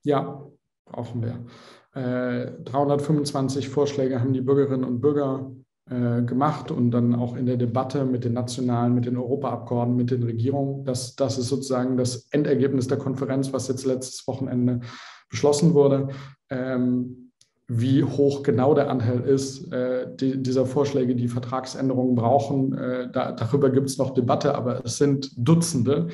Ja, brauchen wir. 325 Vorschläge haben die Bürgerinnen und Bürger gemacht und dann auch in der Debatte mit den nationalen, mit den Europaabgeordneten, mit den Regierungen. Das ist sozusagen das Endergebnis der Konferenz, was jetzt letztes Wochenende beschlossen wurde. Wie hoch genau der Anteil ist, dieser Vorschläge, die Vertragsänderungen brauchen, darüber gibt es noch Debatte, aber es sind Dutzende.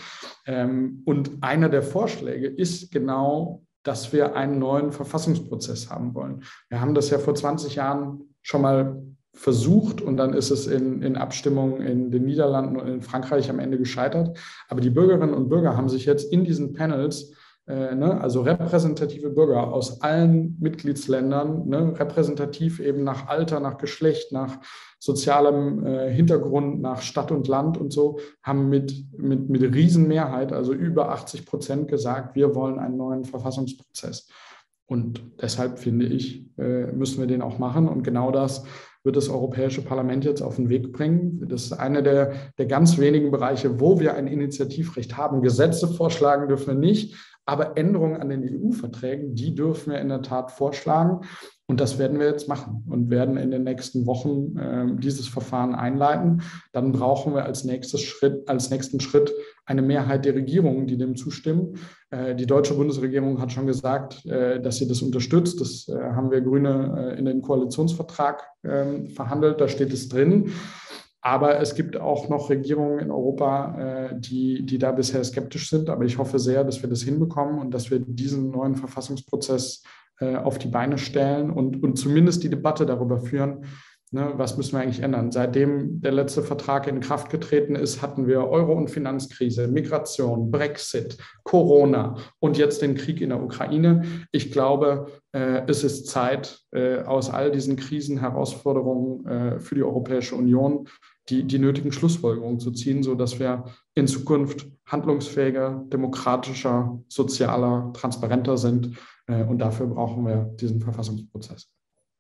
Und einer der Vorschläge ist genau, dass wir einen neuen Verfassungsprozess haben wollen. Wir haben das ja vor 20 Jahren schon mal versucht und dann ist es in Abstimmungen in den Niederlanden und in Frankreich am Ende gescheitert. Aber die Bürgerinnen und Bürger haben sich jetzt in diesen Panels, also repräsentative Bürger aus allen Mitgliedsländern, repräsentativ eben nach Alter, nach Geschlecht, nach sozialem Hintergrund, nach Stadt und Land und so, haben mit Riesenmehrheit, also über 80% gesagt, wir wollen einen neuen Verfassungsprozess. Und deshalb finde ich, müssen wir den auch machen. Und genau das wird das Europäische Parlament jetzt auf den Weg bringen. Das ist einer der ganz wenigen Bereiche, wo wir ein Initiativrecht haben. Gesetze vorschlagen dürfen wir nicht, aber Änderungen an den EU-Verträgen, die dürfen wir in der Tat vorschlagen. Und das werden wir jetzt machen und werden in den nächsten Wochen dieses Verfahren einleiten. Dann brauchen wir als nächsten Schritt eine Mehrheit der Regierungen, die dem zustimmen. Die deutsche Bundesregierung hat schon gesagt, dass sie das unterstützt. Das haben wir Grüne in den Koalitionsvertrag verhandelt. Da steht es drin. Aber es gibt auch noch Regierungen in Europa, die da bisher skeptisch sind. Aber ich hoffe sehr, dass wir das hinbekommen und dass wir diesen neuen Verfassungsprozess auf die Beine stellen und zumindest die Debatte darüber führen, was müssen wir eigentlich ändern. Seitdem der letzte Vertrag in Kraft getreten ist, hatten wir Euro- und Finanzkrise, Migration, Brexit, Corona und jetzt den Krieg in der Ukraine. Ich glaube, es ist Zeit, aus all diesen Krisen, Herausforderungen für die Europäische Union die nötigen Schlussfolgerungen zu ziehen, sodass wir in Zukunft handlungsfähiger, demokratischer, sozialer, transparenter sind. Und dafür brauchen wir diesen Verfassungsprozess.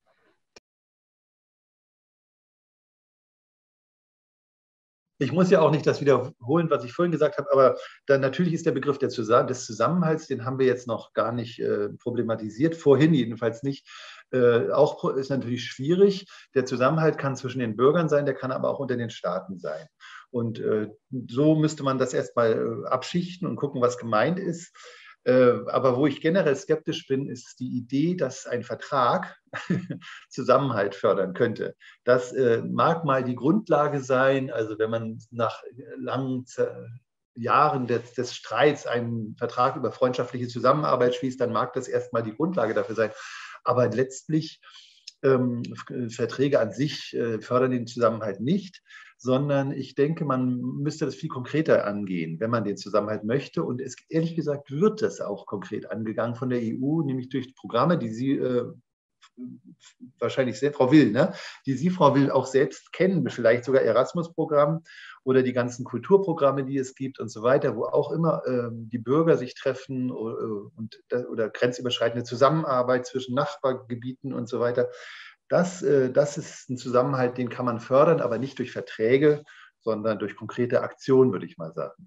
Ich muss ja auch nicht das wiederholen, was ich vorhin gesagt habe, aber dann natürlich ist der Begriff des Zusammenhalts, den haben wir jetzt noch gar nicht problematisiert, vorhin jedenfalls nicht. Auch ist natürlich schwierig. Der Zusammenhalt kann zwischen den Bürgern sein, der kann aber auch unter den Staaten sein. Und so müsste man das erstmal abschichten und gucken, was gemeint ist. Aber wo ich generell skeptisch bin, ist die Idee, dass ein Vertrag Zusammenhalt fördern könnte. Das mag mal die Grundlage sein, also wenn man nach langen Jahren des Streits einen Vertrag über freundschaftliche Zusammenarbeit schließt, dann mag das erstmal die Grundlage dafür sein. Aber letztlich Verträge an sich fördern den Zusammenhalt nicht, sondern ich denke, man müsste das viel konkreter angehen, wenn man den Zusammenhalt möchte. Und ehrlich gesagt wird das auch konkret angegangen von der EU, nämlich durch Programme, die Sie wahrscheinlich sehr, Frau Will, ne? Die Sie, Frau Will, auch selbst kennen, vielleicht sogar Erasmus-Programm oder die ganzen Kulturprogramme, die es gibt und so weiter, wo auch immer die Bürger sich treffen oder grenzüberschreitende Zusammenarbeit zwischen Nachbargebieten und so weiter. Das ist ein Zusammenhalt, den kann man fördern, aber nicht durch Verträge, sondern durch konkrete Aktionen, würde ich mal sagen.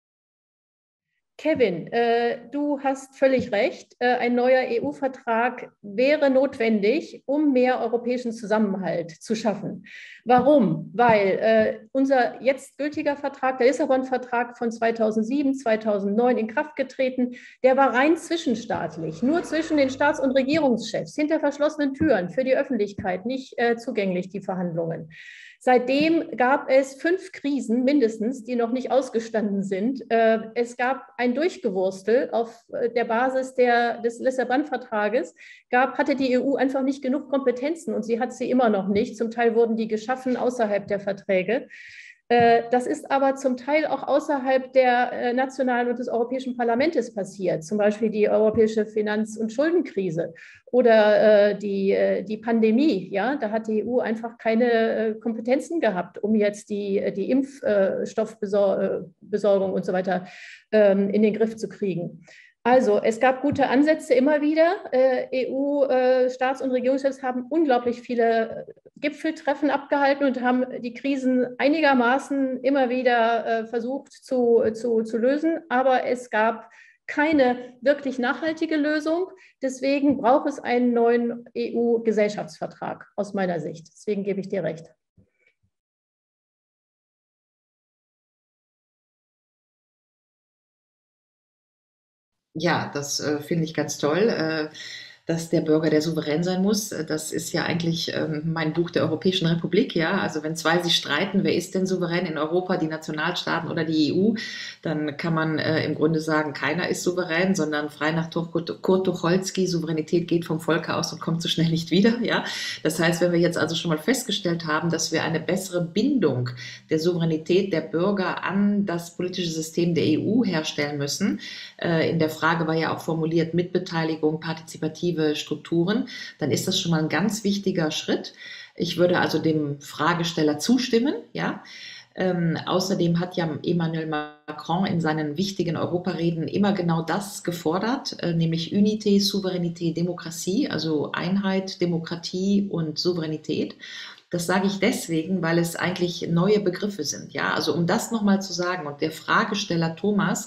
Kevin, du hast völlig recht. Ein neuer EU-Vertrag wäre notwendig, um mehr europäischen Zusammenhalt zu schaffen. Warum? Weil unser jetzt gültiger Vertrag, der Lissabon-Vertrag von 2007, 2009 in Kraft getreten, der war rein zwischenstaatlich, nur zwischen den Staats- und Regierungschefs, hinter verschlossenen Türen, für die Öffentlichkeit nicht zugänglich, die Verhandlungen. Seitdem gab es 5 Krisen mindestens, die noch nicht ausgestanden sind. Es gab ein Durchgewurstel auf der Basis des Lissabon-Vertrages. Hatte die EU einfach nicht genug Kompetenzen und sie hat sie immer noch nicht. Zum Teil wurden die geschaffen außerhalb der Verträge. Das ist aber zum Teil auch außerhalb der nationalen und des Europäischen Parlaments passiert, zum Beispiel die europäische Finanz- und Schuldenkrise oder die Pandemie. Ja? Da hat die EU einfach keine Kompetenzen gehabt, um jetzt die Impfstoffbesorgung und so weiter in den Griff zu kriegen. Also es gab gute Ansätze immer wieder. EU-Staats- und Regierungschefs haben unglaublich viele Gipfeltreffen abgehalten und haben die Krisen einigermaßen immer wieder versucht zu lösen. Aber es gab keine wirklich nachhaltige Lösung. Deswegen braucht es einen neuen EU-Gesellschaftsvertrag aus meiner Sicht. Deswegen gebe ich dir recht. Ja, das finde ich ganz toll, dass der Bürger der souverän sein muss. Das ist ja eigentlich mein Buch der Europäischen Republik. Ja, also wenn zwei sich streiten, wer ist denn souverän in Europa, die Nationalstaaten oder die EU, dann kann man im Grunde sagen, keiner ist souverän, sondern frei nach Kurt Tucholsky, Souveränität geht vom Volke aus und kommt so schnell nicht wieder. Ja, das heißt, wenn wir jetzt also schon mal festgestellt haben, dass wir eine bessere Bindung der Souveränität der Bürger an das politische System der EU herstellen müssen, in der Frage war ja auch formuliert Mitbeteiligung, partizipative Strukturen, dann ist das schon mal ein ganz wichtiger Schritt. Ich würde also dem Fragesteller zustimmen, ja. Außerdem hat ja Emmanuel Macron in seinen wichtigen Europareden immer genau das gefordert, nämlich Unité, Souveränität, Demokratie, also Einheit, Demokratie und Souveränität. Das sage ich deswegen, weil es eigentlich neue Begriffe sind. Ja, also um das nochmal zu sagen, und der Fragesteller Thomas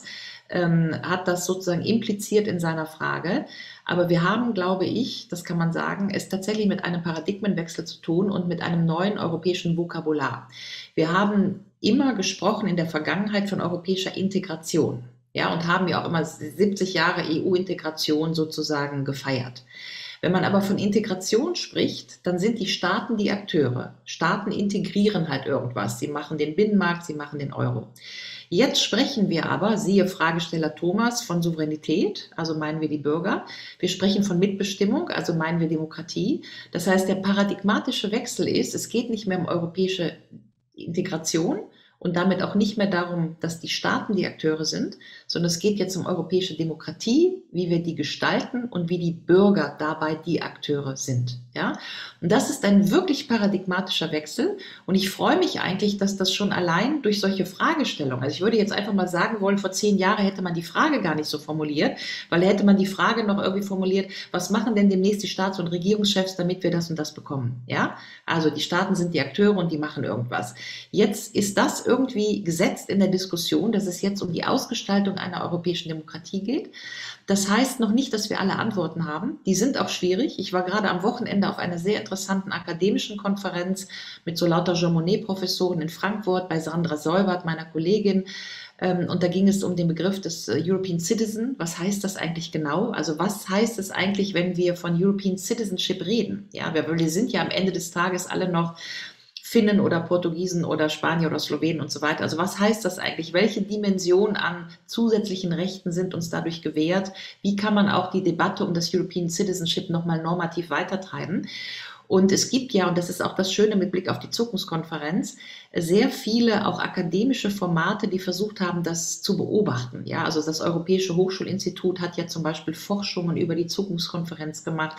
hat das sozusagen impliziert in seiner Frage. Aber wir haben, glaube ich, das kann man sagen, es tatsächlich mit einem Paradigmenwechsel zu tun und mit einem neuen europäischen Vokabular. Wir haben immer gesprochen in der Vergangenheit von europäischer Integration, ja, und haben ja auch immer 70 Jahre EU-Integration sozusagen gefeiert. Wenn man aber von Integration spricht, dann sind die Staaten die Akteure. Staaten integrieren halt irgendwas. Sie machen den Binnenmarkt, sie machen den Euro. Jetzt sprechen wir aber, siehe Fragesteller Thomas, von Souveränität, also meinen wir die Bürger. Wir sprechen von Mitbestimmung, also meinen wir Demokratie. Das heißt, der paradigmatische Wechsel ist, es geht nicht mehr um europäische Integration und damit auch nicht mehr darum, dass die Staaten die Akteure sind, sondern es geht jetzt um europäische Demokratie, wie wir die gestalten und wie die Bürger dabei die Akteure sind. Ja? Und das ist ein wirklich paradigmatischer Wechsel und ich freue mich eigentlich, dass das schon allein durch solche Fragestellungen, also ich würde jetzt einfach mal sagen wollen, vor 10 Jahren hätte man die Frage gar nicht so formuliert, weil hätte man die Frage noch irgendwie formuliert, was machen denn demnächst die Staats- und Regierungschefs, damit wir das und das bekommen? Ja? Also die Staaten sind die Akteure und die machen irgendwas. Jetzt ist das irgendwie gesetzt in der Diskussion, dass es jetzt um die Ausgestaltung einer europäischen Demokratie geht. Das heißt noch nicht, dass wir alle Antworten haben. Die sind auch schwierig. Ich war gerade am Wochenende auf einer sehr interessanten akademischen Konferenz mit so lauter Jean Monnet-Professoren in Frankfurt bei Sandra Seubert, meiner Kollegin. Und da ging es um den Begriff des European Citizen. Was heißt das eigentlich genau? Also was heißt es eigentlich, wenn wir von European Citizenship reden? Ja, wir sind ja am Ende des Tages alle noch Finnen oder Portugiesen oder Spanier oder Slowenen und so weiter. Also was heißt das eigentlich? Welche Dimension an zusätzlichen Rechten sind uns dadurch gewährt? Wie kann man auch die Debatte um das European Citizenship nochmal normativ weitertreiben? Und es gibt ja, und das ist auch das Schöne mit Blick auf die Zukunftskonferenz, sehr viele auch akademische Formate, die versucht haben, das zu beobachten. Ja, also das Europäische Hochschulinstitut hat ja zum Beispiel Forschungen über die Zukunftskonferenz gemacht.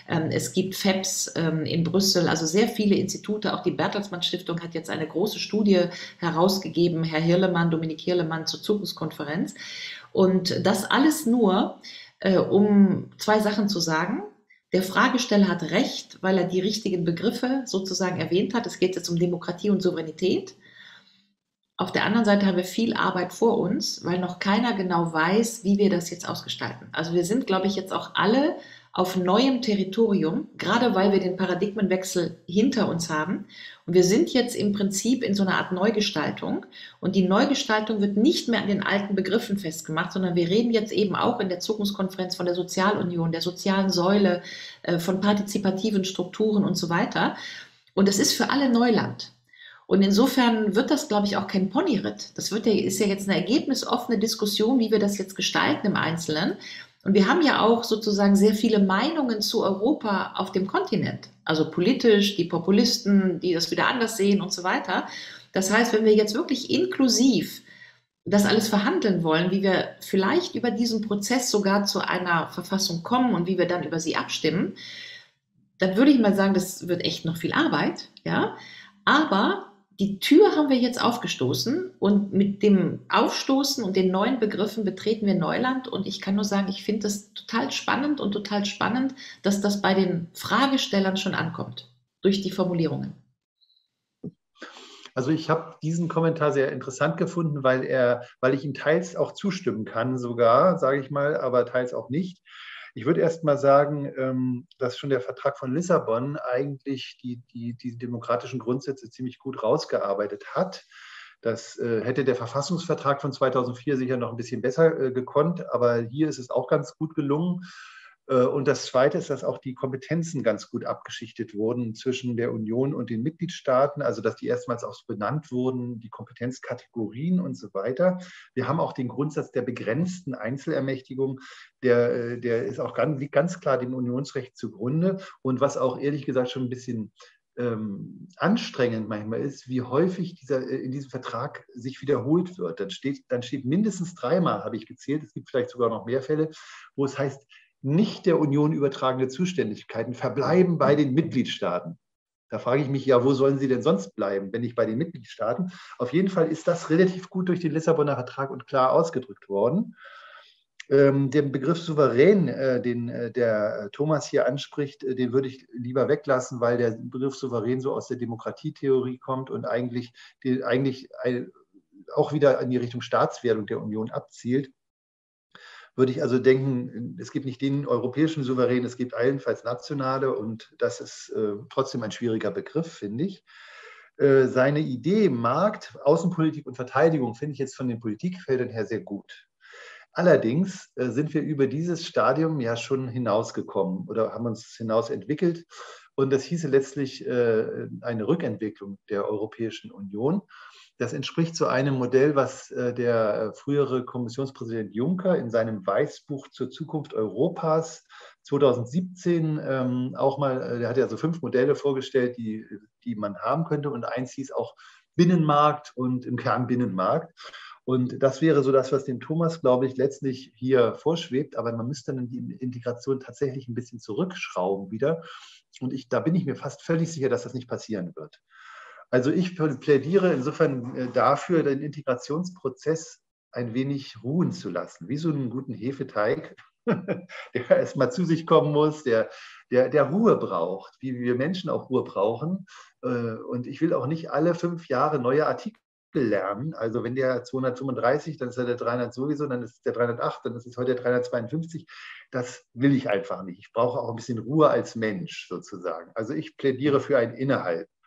Es gibt FEPS in Brüssel, also sehr viele Institute. Auch die Bertelsmann Stiftung hat jetzt eine große Studie herausgegeben, Herr Hirlemann, Dominik Hirlemann zur Zukunftskonferenz. Und das alles nur, um 2 Sachen zu sagen. Der Fragesteller hat recht, weil er die richtigen Begriffe sozusagen erwähnt hat. Es geht jetzt um Demokratie und Souveränität. Auf der anderen Seite haben wir viel Arbeit vor uns, weil noch keiner genau weiß, wie wir das jetzt ausgestalten. Also wir sind, glaube ich, jetzt auch alle auf neuem Territorium, gerade weil wir den Paradigmenwechsel hinter uns haben. Und wir sind jetzt im Prinzip in so einer Art Neugestaltung. Und die Neugestaltung wird nicht mehr an den alten Begriffen festgemacht, sondern wir reden jetzt eben auch in der Zukunftskonferenz von der Sozialunion, der sozialen Säule, von partizipativen Strukturen und so weiter. Und es ist für alle Neuland. Und insofern wird das, glaube ich, auch kein Ponyritt. Das ist ja jetzt eine ergebnisoffene Diskussion, wie wir das jetzt gestalten im Einzelnen. Und wir haben ja auch sozusagen sehr viele Meinungen zu Europa auf dem Kontinent. Also politisch, die Populisten, die das wieder anders sehen und so weiter. Das heißt, wenn wir jetzt wirklich inklusiv das alles verhandeln wollen, wie wir vielleicht über diesen Prozess sogar zu einer Verfassung kommen und wie wir dann über sie abstimmen, dann würde ich mal sagen, das wird echt noch viel Arbeit, ja. Aber die Tür haben wir jetzt aufgestoßen und mit dem Aufstoßen und den neuen Begriffen betreten wir Neuland und ich kann nur sagen, ich finde das total spannend und total spannend, dass das bei den Fragestellern schon ankommt, durch die Formulierungen. Also ich habe diesen Kommentar sehr interessant gefunden, weil ich ihm teils auch zustimmen kann, sogar, sage ich mal, aber teils auch nicht. Ich würde erst mal sagen, dass schon der Vertrag von Lissabon eigentlich die demokratischen Grundsätze ziemlich gut rausgearbeitet hat. Das hätte der Verfassungsvertrag von 2004 sicher noch ein bisschen besser gekonnt, aber hier ist es auch ganz gut gelungen. Und das Zweite ist, dass auch die Kompetenzen ganz gut abgeschichtet wurden zwischen der Union und den Mitgliedstaaten, also dass die erstmals auch benannt wurden, die Kompetenzkategorien und so weiter. Wir haben auch den Grundsatz der begrenzten Einzelermächtigung, der ist auch liegt ganz klar dem Unionsrecht zugrunde. Und was auch ehrlich gesagt schon ein bisschen anstrengend manchmal ist, wie häufig in diesem Vertrag sich wiederholt wird. Dann steht mindestens 3-mal, habe ich gezählt, es gibt vielleicht sogar noch mehr Fälle, wo es heißt, nicht der Union übertragene Zuständigkeiten verbleiben bei den Mitgliedstaaten. Da frage ich mich, ja, wo sollen sie denn sonst bleiben, wenn nicht bei den Mitgliedstaaten? Auf jeden Fall ist das relativ gut durch den Lissabonner Vertrag und klar ausgedrückt worden. Den Begriff souverän, den der Thomas hier anspricht, den würde ich lieber weglassen, weil der Begriff souverän so aus der Demokratietheorie kommt und eigentlich auch wieder in die Richtung Staatswerdung der Union abzielt. Würde ich also denken, es gibt nicht den europäischen Souverän, es gibt allenfalls nationale und das ist trotzdem ein schwieriger Begriff, finde ich. Seine Idee, Markt, Außenpolitik und Verteidigung, finde ich jetzt von den Politikfeldern her sehr gut. Allerdings sind wir über dieses Stadium ja schon hinausgekommen oder haben uns hinaus entwickelt. Und das hieße letztlich eine Rückentwicklung der Europäischen Union. Das entspricht so einem Modell, was der frühere Kommissionspräsident Juncker in seinem Weißbuch zur Zukunft Europas 2017 auch mal, der hat ja so 5 Modelle vorgestellt, die man haben könnte. Und eins hieß auch Binnenmarkt und im Kern Binnenmarkt. Und das wäre so das, was dem Thomas, glaube ich, letztlich hier vorschwebt. Aber man müsste dann die Integration tatsächlich ein bisschen zurückschrauben wieder. Und da bin ich mir fast völlig sicher, dass das nicht passieren wird. Also ich plädiere insofern dafür, den Integrationsprozess ein wenig ruhen zu lassen, wie so einen guten Hefeteig, der erstmal zu sich kommen muss, der Ruhe braucht, wie wir Menschen auch Ruhe brauchen. Und ich will auch nicht alle 5 Jahre neue Artikel lernen. Also wenn der 235, dann ist er der 300 sowieso, dann ist es der 308, dann ist es heute der 352. Das will ich einfach nicht. Ich brauche auch ein bisschen Ruhe als Mensch sozusagen. Also ich plädiere für ein Innehalten.